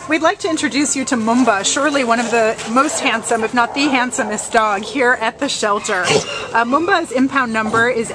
We'd like to introduce you to Mumba, surely one of the most handsome, if not the handsomest dog here at the shelter. Mumba's impound number is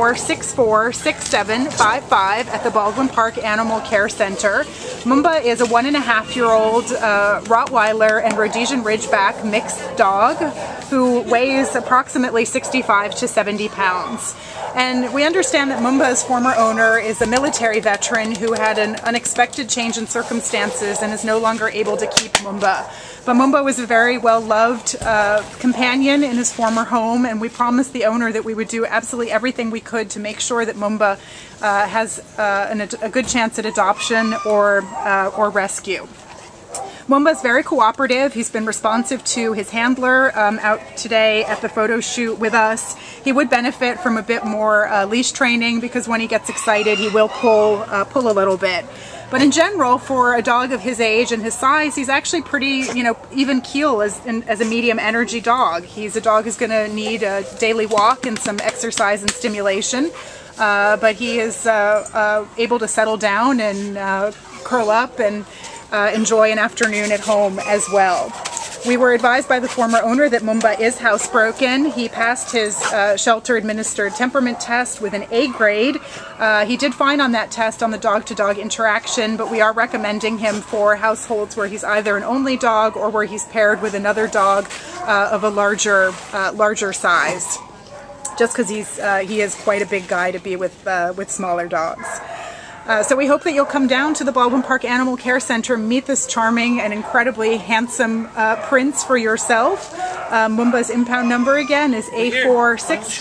A4646755 at the Baldwin Park Animal Care Center. Mumba is a 1.5-year-old Rottweiler and Rhodesian Ridgeback mixed dog who weighs approximately 65 to 70 pounds. And we understand that Mumba's former owner is a military veteran who had an unexpected change in circumstances and is no longer able to keep Mumba. But Mumba was a very well-loved companion in his former home, and we promised the owner that we would do absolutely everything we could to make sure that Mumba has a good chance at adoption or rescue. Mumba's very cooperative. He's been responsive to his handler out today at the photo shoot with us. He would benefit from a bit more leash training because when he gets excited he will pull a little bit. But in general, for a dog of his age and his size, he's actually pretty, even keel as a medium energy dog. He's a dog who's going to need a daily walk and some exercise and stimulation. But he is able to settle down and curl up and enjoy an afternoon at home as well. We were advised by the former owner that Mumba is housebroken. He passed his shelter-administered temperament test with an A grade. He did fine on that test on the dog-to-dog interaction, but we are recommending him for households where he's either an only dog or where he's paired with another dog of a larger size, just because he is quite a big guy to be with smaller dogs. So we hope that you'll come down to the Baldwin Park Animal Care Center, meet this charming and incredibly handsome prince for yourself. Mumba's impound number again is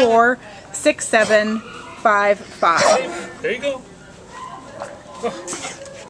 A4646755. There you go.